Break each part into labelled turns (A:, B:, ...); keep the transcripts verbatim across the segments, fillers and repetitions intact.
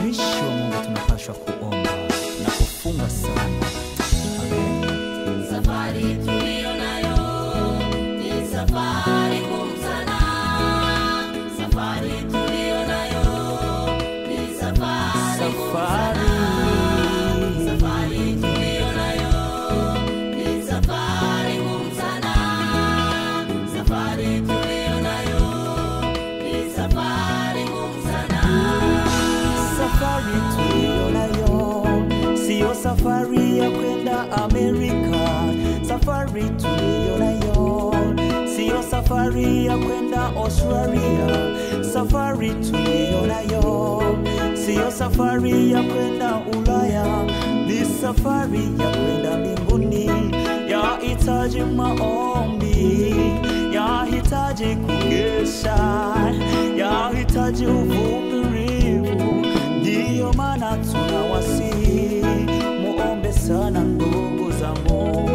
A: watumishi wa Mungu tunapaswa kuomba na kufunga sana. Amen.
B: Safari tulio nayo ni safari ngumu sana. Safari tulio nayo ni safari ngumu sana. Safari tulio nayo ni safari ngumu sana. Safari tulio nayo ni safari ngumu sana.
A: Safari tulio nayo sio safari ya kwenda Amerika. Safari tulio nayo sio safari ya kwenda Australia. Safari tulio nayo sio safari ya kwenda Ulaya. Ni safari ya kwenda mbinguni. Yahitaji maombi, yahitaji kugesha, yahitaji uvumilivu. Ndiyo maana tunawasihi muombe sana ndugu zangu.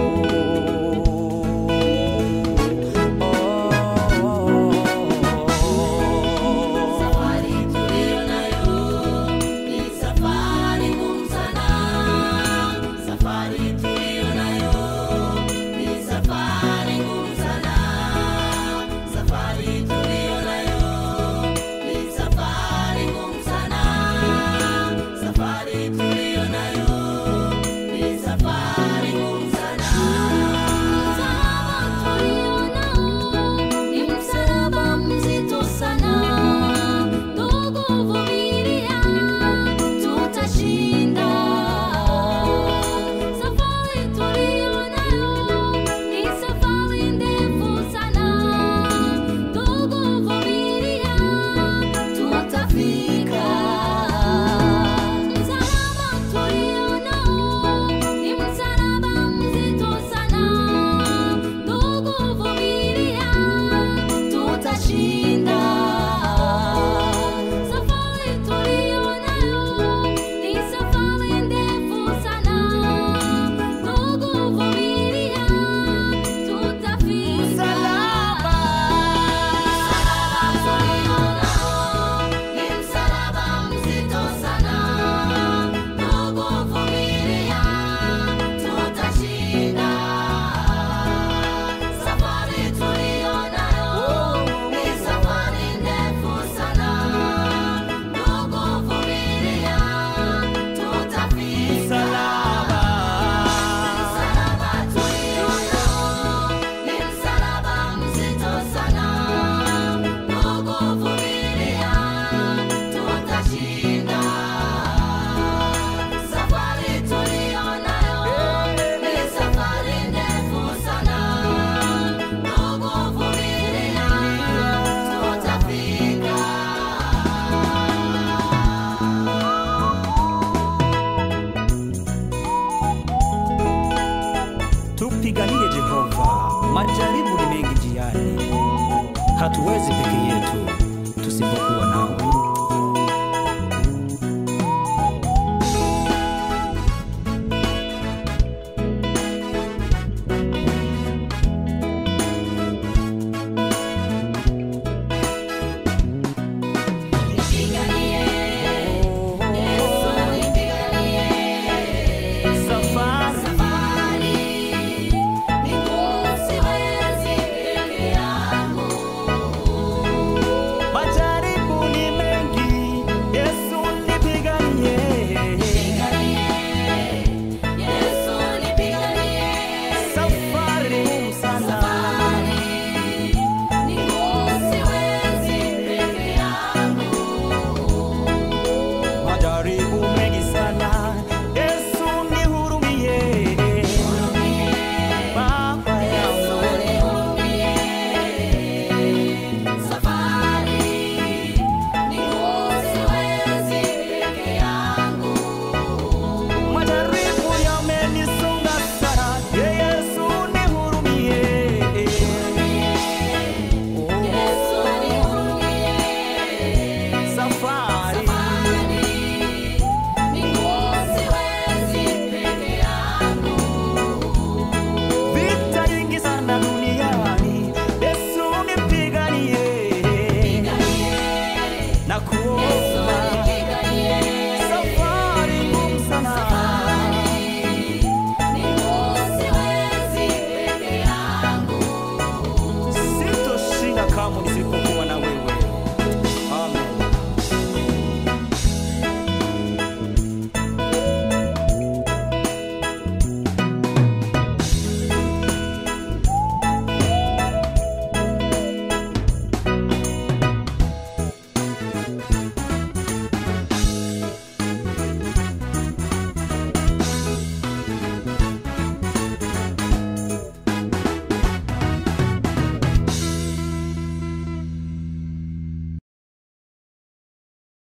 B: Safari tulio nayo ni safari ngumu sana. Safari tulio nayo ni safari ngumu sana. Safari tulio nayo ni safari ngumu sana. Safari tulio nayo ni safari ngumu sana. Msalaba tulio nao ni msalaba mzito sana. Ndugu, vumilia, tutashinda. Safari tulio nayo ni safari ndefu sana. Ndugu, vumilia, tutafika. Msalaba tulio nao ni msalaba mzito sana. Ndugu, vumilia, tutashinda. Safari tulio nayo ni safari ndefu sana. Ndugu, vumilia, tutafika. Msalaba tulio nao ni msalaba mzito sana. Ndugu, vumilia, tutashinda. Safari tulio nayo ni safari ndefu sana. Ndugu, vumilia, tutafika. Msalaba tulio nao ni msalaba mzito sana. Ndugu, vumilia, tutashinda. Safari tulio nayo ni safari ndefu sana. Ndugu, vumilia, tutafika.
A: Tupiganie Jehova. Majaribu ni mengi njiani. Hatuwezi peke yetu tusipokuwa